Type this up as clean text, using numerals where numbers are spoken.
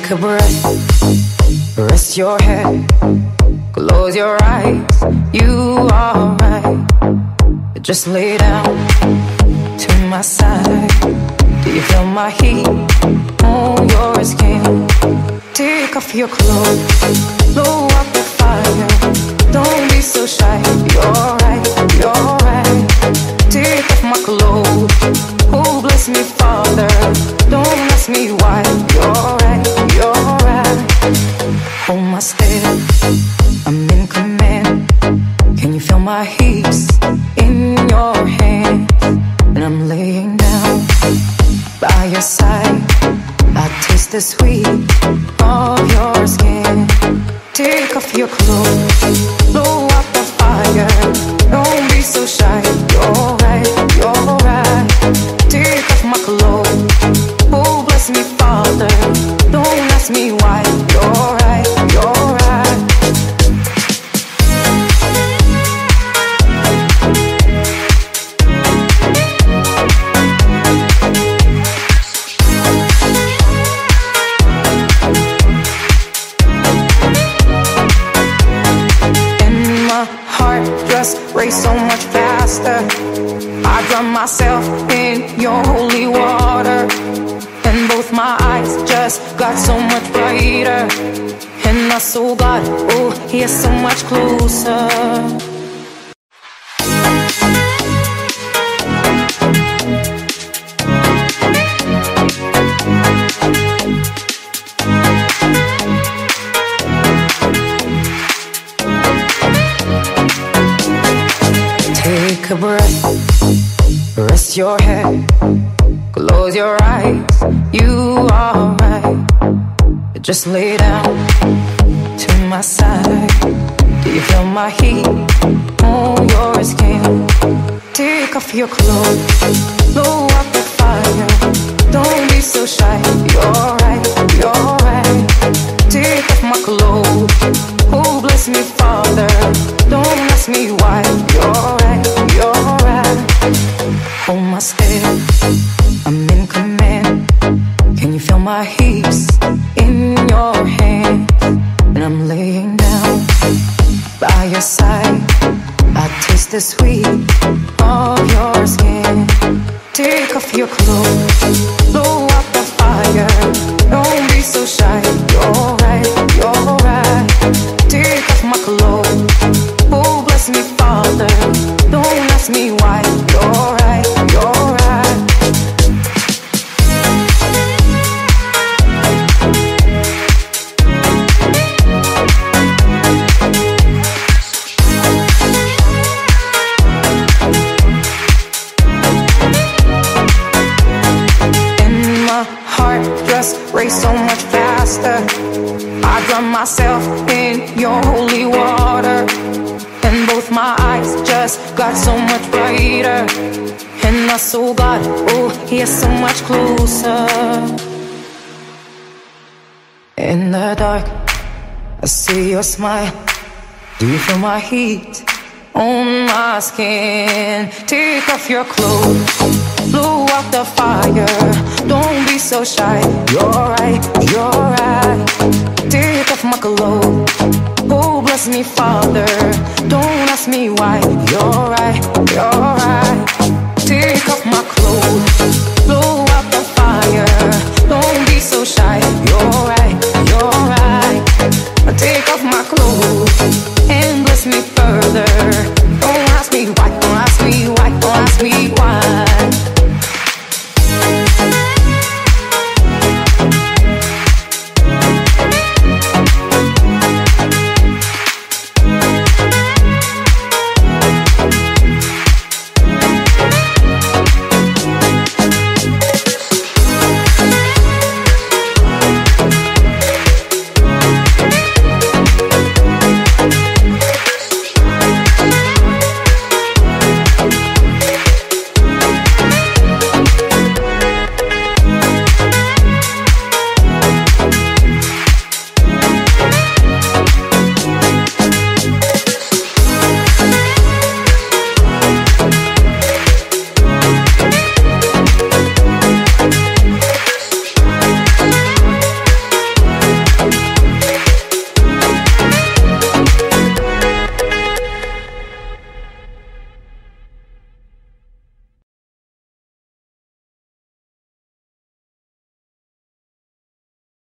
Take a breath, rest your head, close your eyes, you are right. Just lay down to my side. Do you feel my heat on your skin? Take off your clothes, blow up the fire. Don't be so shy, you're right, you're right. Take off my clothes, oh bless me Father. Don't ask me why, you're right, you're right. Hold my step, I'm in command. Can you feel my heat in your hands? And I'm laying down by your side. I taste the sweet of your skin. Take off your clothes, blow up the fire. Don't be so shy, you're right, you're right. Take off my clothes, oh bless me Father. Don't ask me why, you're right, you're right. Race so much faster. I drown myself in your holy water, and both my eyes just got so much brighter. And I saw God, oh, He is so much closer. Take a breath, rest your head, close your eyes, you are right. Just lay down to my side. Do you feel my heat on your skin? Take off your clothes, blow up the fire. Don't be so shy, you're right, you're right. Take off my clothes, oh bless me Father. Don't ask me why, you're right, you're right. Hold my step, I'm in command. Can you feel my heat in your hands? And I'm laying down by your side. I taste the sweet of your skin. Take off your clothes, blow up the fire. Don't be so shy, you're right, you're right. Take off my clothes, oh bless me Father. Don't ask me why, you're right, you're right. And my heart just race so much faster. I drown myself in your holy water, and both my eyes just got so much brighter. And I saw God, oh, He is so much closer. In the dark, I see your smile. Do you feel my heat on my skin? Take off your clothes, blow up the fire. Don't be so shy, you're right, you're right. Take off my clothes, oh bless me Father. Don't ask me why, you're right, you're right. Take off my clothes,